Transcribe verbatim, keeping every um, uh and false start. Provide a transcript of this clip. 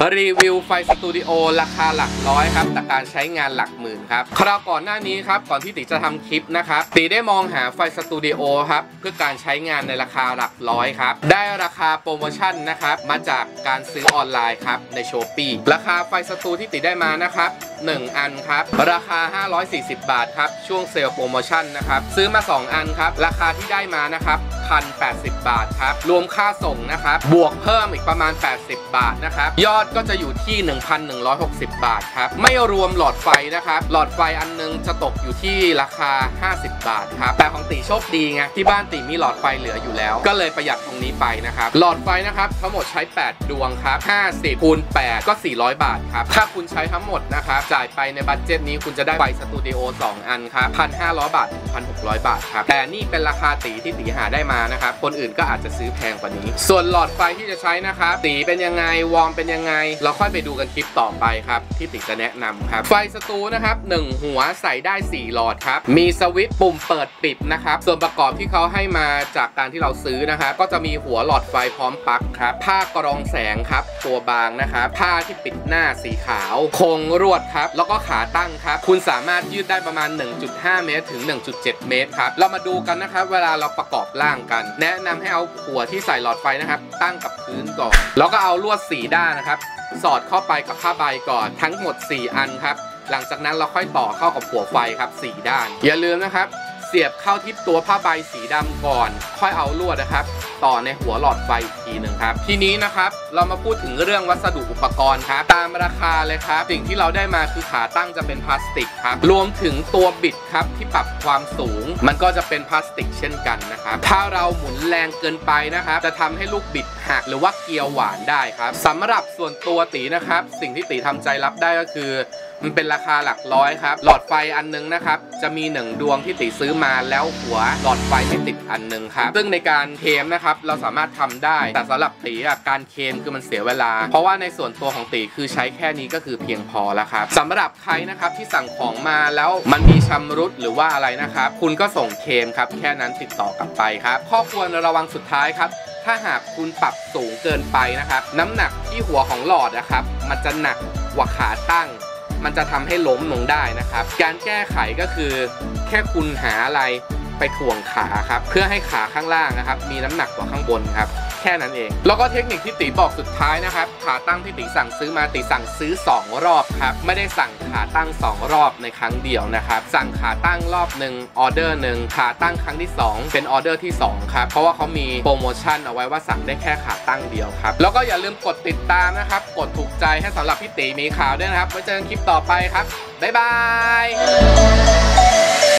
รีวิวไฟสตูดิโอราคาหลักร้อยครับแต่การใช้งานหลักหมื่นครับคราวก่อนหน้านี้ครับก่อนที่ติจะทำคลิปนะครับติได้มองหาไฟสตูดิโอครับเพื่อการใช้งานในราคาหลักร้อยครับได้ราคาโปรโมชั่นนะครับมาจากการซื้อออนไลน์ครับใน ช้อปปี้ ราคาไฟสตูที่ติได้มานะครับหนึ่งอันครับราคาห้าร้อยสี่สิบบาทครับช่วงเซลล์โปรโมชั่นนะครับซื้อมาสองอันครับราคาที่ได้มานะครับหนึ่งพันแปดสิบบาทครับรวมค่าส่งนะครับบวกเพิ่มอีกประมาณแปดสิบบาทนะครับยอดก็จะอยู่ที่ หนึ่งพันหนึ่งร้อยหกสิบบาทครับไม่รวมหลอดไฟนะครับหลอดไฟอันนึงจะตกอยู่ที่ราคาห้าสิบบาทครับแต่ของติโชคดีไงที่บ้านติมีหลอดไฟเหลืออยู่แล้วก็เลยประหยัดตรงนี้ไปนะครับหลอดไฟนะครับทั้งหมดใช้แปดดวงครับห้าสิบคูณแปดก็สี่ร้อยบาทครับถ้าคุณใช้ทั้งหมดนะครับจ่ายไปในบัดเจ็ตนี้คุณจะได้ไฟสตูดิโอสองอันครับ หนึ่งพันห้าร้อยบาทถึง หนึ่งพันหกร้อยบาทครับแต่นี่เป็นราคาตีที่ตีหาได้มานะครับคนอื่นก็อาจจะซื้อแพงกว่านี้ส่วนหลอดไฟที่จะใช้นะครับตีเป็นยังไงวอร์มเป็นยังไงเราค่อยไปดูกันคลิปต่อไปครับที่ติจะแนะนำครับไฟสตูนะครับหนึ่งหัวใส่ได้สี่หลอดครับมีสวิตช์ปุ่มเปิดปิดนะครับส่วนประกอบที่เขาให้มาจากการที่เราซื้อนะครับก็จะมีหัวหลอดไฟพร้อมปลั๊กครับผ้ากรองแสงครับตัวบางนะครับผ้าที่ปิดหน้าสีขาวโครงรวดครับแล้วก็ขาตั้งครับคุณสามารถยืดได้ประมาณ หนึ่งจุดห้า เมตรถึง หนึ่งจุดเจ็ด เมตรครับเรามาดูกันนะครับเวลาเราประกอบร่างกันแนะนำให้เอาหัวที่ใส่หลอดไฟนะครับตั้งกับพื้นก่อนแล้วก็เอาลวดสี่ด้านนะครับสอดเข้าไปกับผ้าใบก่อนทั้งหมดสี่อันครับหลังจากนั้นเราค่อยต่อเข้ากับหัวไฟครับสี่ด้านอย่าลืมนะครับเสียบเข้าที่ตัวผ้าใบสีดำก่อนค่อยเอาลวดนะครับต่อในหัวหลอดไฟอีกทีหนึ่งครับทีนี้นะครับเรามาพูดถึงเรื่องวัสดุอุปกรณ์ครับตามราคาเลยครับสิ่งที่เราได้มาคือขาตั้งจะเป็นพลาสติกครับรวมถึงตัวบิดครับที่ปรับความสูงมันก็จะเป็นพลาสติกเช่นกันนะครับถ้าเราหมุนแรงเกินไปนะครับจะทำให้ลูกบิดหักหรือว่าเกลียวหวานได้ครับสำหรับส่วนตัวตีนะครับสิ่งที่ตีทำใจรับได้ก็คือมันเป็นราคาหลักร้อยครับหลอดไฟอันนึงนะครับจะมีหนึ่งดวงที่ติซื้อมาแล้วหัวหลอดไฟไม่ติดอันนึงครับซึ่งในการเทมนะครับเราสามารถทำได้แต่สำหรับตีการเคนคือมันเสียเวลาเพราะว่าในส่วนตัวของตีคือใช้แค่นี้ก็คือเพียงพอแล้วครับสำหรับใครนะครับที่สั่งของมาแล้วมันมีชำรุดหรือว่าอะไรนะครับคุณก็ส่งเคมครับแค่นั้นติดต่อกลับไปครับข้อควรระวังสุดท้ายครับถ้าหากคุณปรับสูงเกินไปนะครับน้ำหนักที่หัวของหลอดนะครับมันจะหนักกว่าขาตั้งมันจะทำให้ล้มลงได้นะครับการแก้ไขก็คือแค่คุณหาอะไรไปถ่วงขาครับเพื่อให้ขาข้างล่างนะครับมีน้ำหนักกว่าข้างบนครับแค่นั้นเองแล้วก็เทคนิคที่ตีบอกสุดท้ายนะครับขาตั้งที่ตีสั่งซื้อมาตีสั่งซื้อสองรอบครับไม่ได้สั่งขาตั้งสองรอบในครั้งเดียวนะครับสั่งขาตั้งรอบหนึ่งออเดอร์หนึ่งขาตั้งครั้งที่สองเป็นออเดอร์ที่สองครับเพราะว่าเขามีโปรโมชั่นเอาไว้ว่าสั่งได้แค่ขาตั้งเดียวครับแล้วก็อย่าลืมกดติดตามนะครับกดถูกใจให้สำหรับพี่ตีมีข่าวด้วยนะครับไว้เจอกันคลิปต่อไปครับบ๊ายบาย